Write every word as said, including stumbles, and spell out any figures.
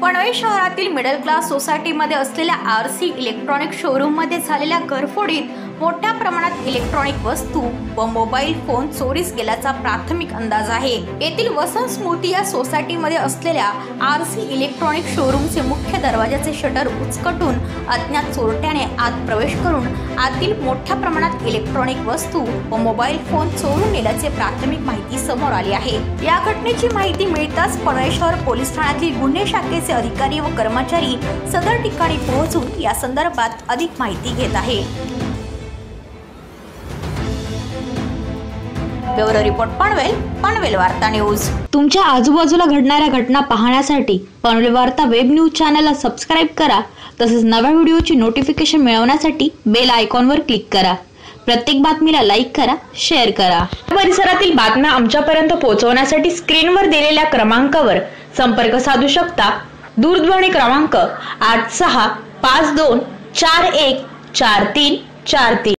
पनवेल शहरातील middle class सोसायटीमध्ये असलेल्या आरसी इलेक्ट्रॉनिक शोरूम मध्ये झालेल्या घरफोडीत मोठ्या प्रमाणात इलेक्ट्रॉनिक वस्तू व मोबाईल फोन चोरीस गेल्याचा प्राथमिक अंदाज आहे। येथील वसंत स्मृती या सोसायटीमध्ये असलेल्या आरसी इलेक्ट्रॉनिक शोरूमचे मुख्य दरवाजाचे शटर उचकटून अज्ञात चोरट्याने आत प्रवेश करून आतील मोठ्या प्रमाणात इलेक्ट्रॉनिक वस्तू व मोबाईल फोन चोरून नेल्याचे प्राथमिक माहिती समोर आली आहे। या घटनेची माहिती मिळताच पनवेल शहर पोलीस ठाण्यातील गुन्हे शाखेचे अधिकारी व कर्मचारी सदर ठिकाणी पोहोचून या संदर्भात अधिक माहिती घेत आहे। ब्युरो रिपोर्ट पनवेल, पनवेल वार्ता न्यूज। तुमच्या आजूबाजूला घडणाऱ्या घटना पाहण्यासाठी पनवेल वार्ता वेब न्यूज चॅनलला सबस्क्राइब करा। तसेच नव्या व्हिडिओची नोटिफिकेशन मिळवण्यासाठी बेल आयकॉनवर क्लिक करा। प्रत्येक बातमीला लाईक करा, शेअर करा। परिसरातील बातम्या आमच्यापर्यंत पोहोचवण्यासाठी स्क्रीनवर दिलेल्या क्रमांकावर संपर्क साधू शकता। दूरध्वनी क्रमांक आठ सहा पाच दोन चार एक चार तीन चार तीन।